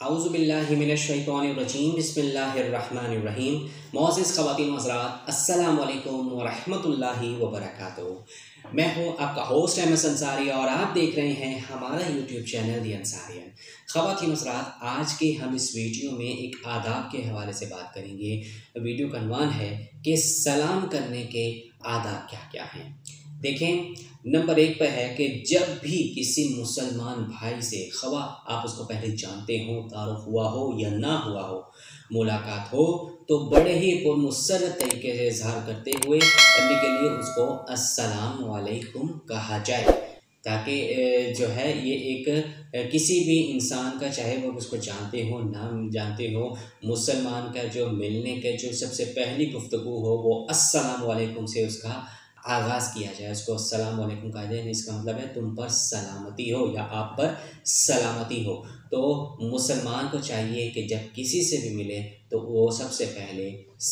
औज़ुबिल्लाहि मिनश्शैतानिर्रजीम बिस्मिल्लाहिर्रहमानिर्रहीम। मोअज़्ज़िज़ ख़वातीन व हज़रात, अस्सलामु अलैकुम व रहमतुल्लाहि व बरकातुहू। मैं हूँ आपका होस्ट अहमद अंसारी और आप देख रहे हैं हमारा यूट्यूब चैनल दी अंसारियन। ख़वातीन व हज़रात, आज के हम इस वीडियो में एक आदाब के हवाले से बात करेंगे। वीडियो का उन्वान है कि सलाम करने के आदाब क्या क्या हैं। देखें, नंबर 1 पर है कि जब भी किसी मुसलमान भाई से खवा आप उसको पहले जानते हो, तारुफ हुआ हो या ना हुआ हो, मुलाकात हो, तो बड़े ही पुरमुसर्रत तरीके से इजहार करने के लिए उसको अस्सलाम वालेकुम कहा जाए, ताकि जो है ये एक किसी भी इंसान का, चाहे वो उसको जानते हो ना जानते हो, मुसलमान का जो मिलने के जो सबसे पहली गुफ्तगू हो वो अस्सलाम वालेकुम से उसका आगाज़ किया जाए। उसको अस्सलाम वालेकुम कहा जाए। इसका मतलब है तुम पर सलामती हो या आप पर सलामती हो। तो मुसलमान को चाहिए कि जब किसी से भी मिले तो वो सबसे पहले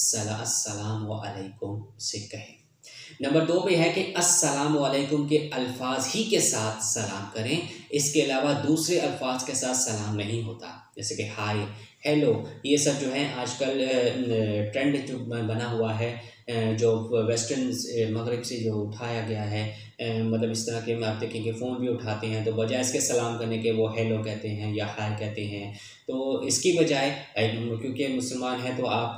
अस्सलाम वालेकुम से कहे। नंबर 2 पे है कि अस्सलाम वालेकुम के अल्फाज ही के साथ सलाम करें, इसके अलावा दूसरे अल्फाज के साथ सलाम नहीं होता, जैसे कि हाय, हेलो, ये सब जो है आजकल ट्रेंड जो बना हुआ है, जो वेस्टर्न मगरिब से जो उठाया गया है, मतलब इस तरह के में आप देखेंगे फ़ोन भी उठाते हैं तो बजाय इसके सलाम करने के वो हेलो कहते हैं या हाय कहते हैं। तो इसकी बजाय क्योंकि मुसलमान है तो आप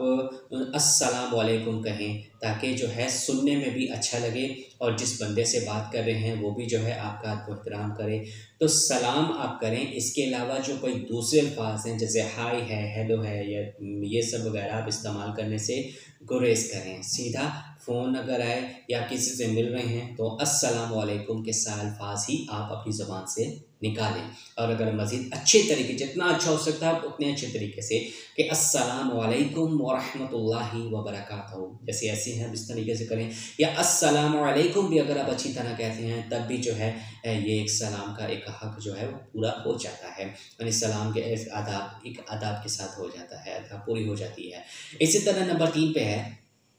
अस्सलाम वालेकुम कहें, ताकि जो है सुनने में भी अच्छा लगे और जिस बंदे से बात कर रहे हैं वो भी जो है आपका एहतराम करे। तो सलाम आप करें। इसके अलावा जो कोई दूसरे अल्फाज हैं जैसे हाय है, हेलो है या ये सब वगैरह आप इस्तेमाल करने से गुरेज करें। सीधा फ़ोन अगर आए या किसी से मिल रहे हैं तो अस्सलाम वालेकुम के अल्फाज ही आप अपनी ज़बान से निकालें। और अगर मज़ीद अच्छे तरीके, जितना अच्छा हो सकता है उतने अच्छे तरीके से, कि अस्सलाम वालेकुम व रहमतुल्लाहि व बरकातहू, जैसे ऐसे हैं इस तरीके से करें। या अस्सलाम वालेकुम भी अगर आप अच्छी तरह कहते हैं तब भी जो है ये एक सलाम का एक हक़ जो है वो पूरा हो जाता है, यानी सलाम के एक आदाब के साथ हो जाता है, अदा पूरी हो जाती है। इसी तरह नंबर 3 पे है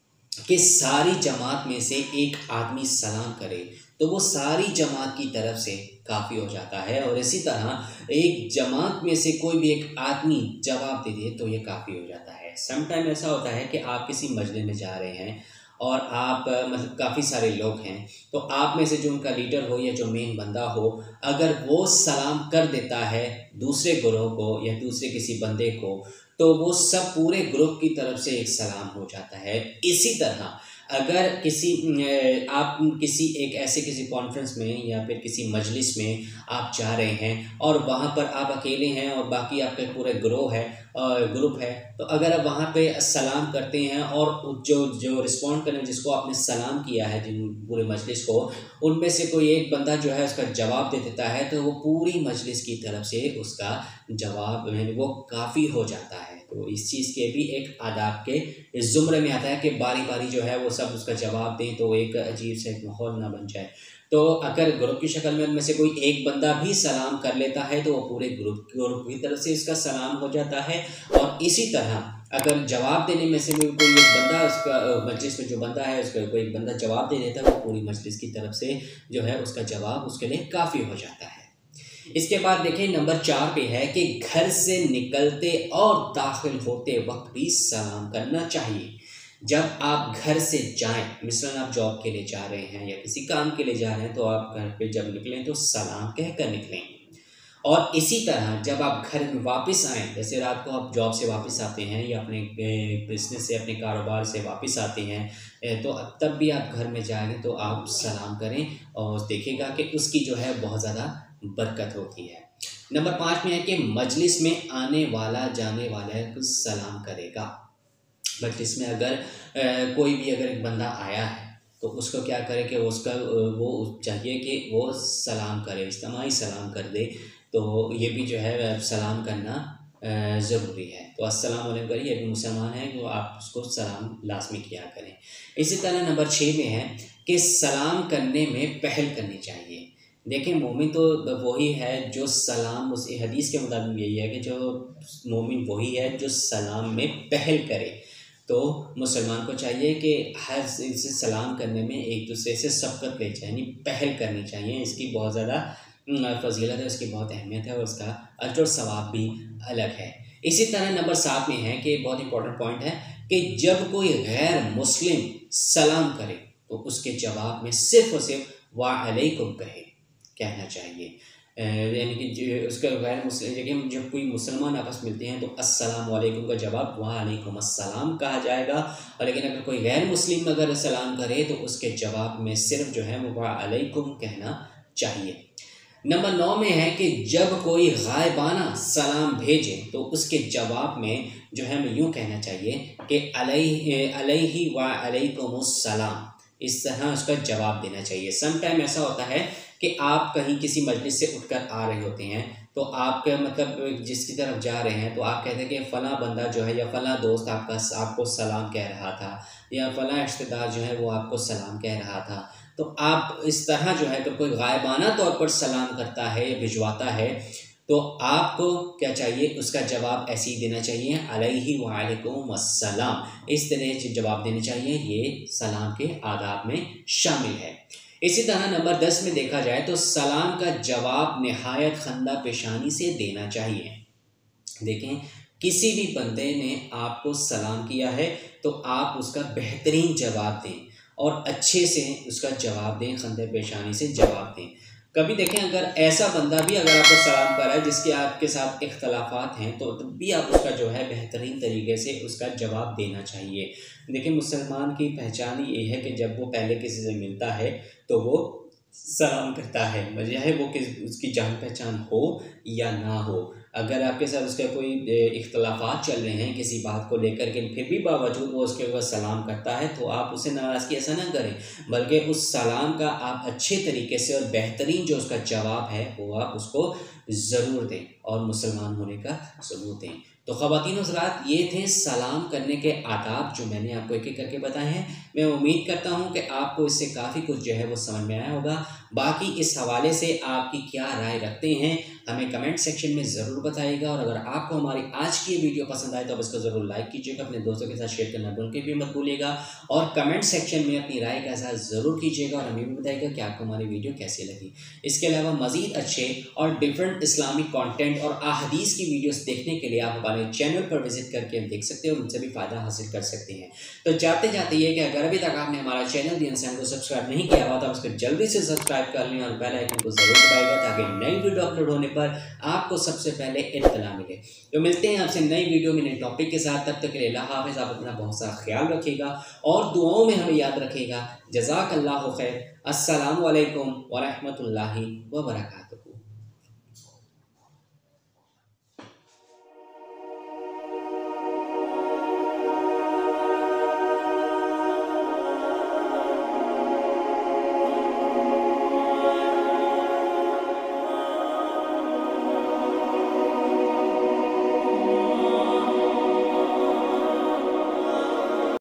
कि सारी जमात में से एक आदमी सलाम करे तो वो सारी जमात की तरफ से काफ़ी हो जाता है। और इसी तरह एक जमात में से कोई भी एक आदमी जवाब दे दे तो ये काफ़ी हो जाता है। समटाइम ऐसा होता है कि आप किसी मजलिस में जा रहे हैं और आप मतलब काफ़ी सारे लोग हैं, तो आप में से जो उनका लीडर हो या जो मेन बंदा हो, अगर वो सलाम कर देता है दूसरे ग्रोह को या दूसरे किसी बंदे को, तो वो सब पूरे ग्रुप की तरफ से एक सलाम हो जाता है। इसी तरह अगर आप किसी एक ऐसे किसी कॉन्फ्रेंस में या फिर किसी मजलिस में आप जा रहे हैं और वहाँ पर आप अकेले हैं और बाकी आपके पूरे ग्रुप है, तो अगर आप वहाँ पे सलाम करते हैं और जो रिस्पॉन्ड करें, जिसको आपने सलाम किया है, जिन पूरे मजलिस को, उनमें से कोई एक बंदा जो है उसका जवाब दे देता है, तो वो पूरी मजलिस की तरफ से उसका जवाब वो काफ़ी हो जाता है। तो इस चीज़ के भी एक आदाब के ज़ुमरे में आता है कि बारी बारी जो है वो सब उसका जवाब दें तो एक अजीब सा एक माहौल ना बन जाए। तो अगर ग्रुप की शक्ल में उनमें से कोई एक बंदा भी सलाम कर लेता है तो वो पूरे ग्रुप की तरफ से इसका सलाम हो जाता है। और इसी तरह अगर जवाब देने में से भी कोई एक बंदा, उसका मजलिस में जो बंदा है उसका कोई एक बंदा जवाब दे देता है, वो पूरी मजलिस की तरफ से जो है उसका जवाब उसके लिए काफ़ी हो जाता है। इसके बाद देखें, नंबर 4 पे है कि घर से निकलते और दाखिल होते वक्त भी सलाम करना चाहिए। जब आप घर से जाएं, मिसलन आप जॉब के लिए जा रहे हैं या किसी काम के लिए जा रहे हैं, तो आप घर पे जब निकलें तो सलाम कहकर निकलें। और इसी तरह जब आप घर में वापस आएँ, जैसे रात को आप जॉब से वापस आते हैं या अपने बिज़नेस से, अपने कारोबार से वापस आते हैं, तो तब भी आप घर में जाएँगे तो आप सलाम करें और देखिएगा कि उसकी जो है बहुत ज़्यादा बरकत होती है। नंबर 5 में है कि मजलिस में आने वाला जाने वाला को सलाम करेगा। मजलिस में अगर कोई भी अगर एक बंदा आया है तो उसको क्या करे कि उसका वो चाहिए कि वो सलाम करे, इज्तिमाई सलाम कर दे। तो ये भी जो है सलाम करना ज़रूरी है। तो अस्सलाम वालेकुम करिए, अभी मुसलमान है तो आप उसको सलाम लाजमी किया करें। इसी तरह नंबर 6 में है कि सलाम करने में पहल करनी चाहिए। देखिए, मोमिन तो वही है जो सलाम, उस हदीस के मुताबिक यही है कि जो मोमिन वही है जो सलाम में पहल करे। तो मुसलमान को चाहिए कि हर से सलाम करने में एक दूसरे से सबकत ले जाए, यानी पहल करनी चाहिए। इसकी बहुत ज़्यादा फ़जीलत है, उसकी बहुत अहमियत है और उसका अजर और सवाब भी अलग है। इसी तरह नंबर 7 में है कि बहुत इंपॉर्टेंट पॉइंट है कि जब कोई गैर मुस्लिम सलाम करे तो उसके जवाब में सिर्फ़ और सिर्फ वालेकुम कहना चाहिए। यानी कि उसका गैर मुस्लिम, लेकिन जब कोई मुसलमान आपस मिलते हैं तो अस्सलाम वालेकुम का जवाब वालेकुम अस्सलाम कहा जाएगा। और लेकिन अगर कोई गैर मुस्लिम अगर सलाम करे तो उसके जवाब में सिर्फ जो है वो वालेकुम कहना चाहिए। नंबर 9 में है कि जब कोई गायबाना सलाम भेजे तो उसके जवाब में जो है हमें यूँ कहना चाहिए कि अलैहि व अलैकुमुस्सलाम, इस तरह उसका जवाब देना चाहिए। सम टाइम ऐसा होता है कि आप कहीं किसी मजलिस से उठकर आ रहे होते हैं तो आपके मतलब जिसकी तरफ जा रहे हैं तो आप कहते हैं कि फ़लाँ बंदा जो है या फ़लाँ दोस्त आपको सलाम कह रहा था या फ़लाँ रिश्तेदार जो है वो आपको सलाम कह रहा था। तो आप इस तरह जो है अगर कोई गायबाना तौर पर सलाम करता है या भिजवाता है तो आपको क्या चाहिए, उसका जवाब ऐसे ही देना चाहिए अलैहि वालेकुम अस्सलाम। इस तरह से जवाब देने चाहिए, ये सलाम के आदाब में शामिल है। इसी तरह नंबर 10 में देखा जाए तो सलाम का जवाब निहायत खंदा पेशानी से देना चाहिए। देखें, किसी भी बंदे ने आपको सलाम किया है तो आप उसका बेहतरीन जवाब दें और अच्छे से उसका जवाब दें, खंदे पेशानी से जवाब दें। कभी देखें अगर ऐसा बंदा भी अगर आपको सलाम कर रहा है जिसके आपके साथ इख्तलाफात हैं तो तब भी आप उसका जो है बेहतरीन तरीके से उसका जवाब देना चाहिए। देखिए, मुसलमान की पहचान ये है कि जब वो पहले किसी से मिलता है तो वो सलाम करता है, वजह है वो उसकी जान पहचान हो या ना हो। अगर आपके साथ उसका कोई इख्तलाफात चल रहे हैं किसी बात को लेकर के, फिर भी बावजूद वो उसके ऊपर सलाम करता है तो आप उसे नाराज़गी ऐसा ना करें, बल्कि उस सलाम का आप अच्छे तरीके से और बेहतरीन जो उसका जवाब है वो आप उसको ज़रूर दें और मुसलमान होने का सबूत दें। तो ख़वातीन हज़रात, ये थे सलाम करने के आदाब जो मैंने आपको एक एक करके बताए हैं। मैं उम्मीद करता हूँ कि आपको इससे काफ़ी कुछ जो है वो समझ में आया होगा। बाकी इस हवाले से आपकी क्या राय रखते हैं हमें कमेंट सेक्शन में ज़रूर बताइएगा। और अगर आपको हमारी आज की वीडियो पसंद आए तो आप इसको ज़रूर लाइक कीजिएगा, अपने दोस्तों के साथ शेयर करना बिल्कुल भी मत भूलिएगा और कमेंट सेक्शन में अपनी राय का इज़हार ज़रूर कीजिएगा और हमें भी बताइएगा कि आपको हमारी वीडियो कैसी लगी। इसके अलावा मज़ीद अच्छे और डिफरेंट इस्लामिक कंटेंट और अहादीस की वीडियोस देखने के लिए आप हमारे चैनल पर विजिट करके देख सकते हैं और उनसे भी फ़ायदा हासिल कर सकते हैं। तो जाते जाते ये कि अगर अभी तक आपने हमारा चैनल दी इंसान को सब्सक्राइब नहीं किया हुआ तो आप उसको जल्दी से सब्सक्राइब कर लें और बेल आइकन को ज़रूर दबाइएगा ताकि नई वीडियो अपलोड होने पर आपको सबसे पहले इत्तला मिले। तो मिलते हैं आपसे नई वीडियो में नए टॉपिक के साथ। तब तक के लिए अल्लाह हाफ़िज़। आप अपना बहुत सारा ख्याल रखिएगा और दुआओं में हमें याद रखिएगा। जज़ाकल्लाहु खैर। अस्सलामु अलैकुम व रहमतुल्लाहि व बरकातुहू।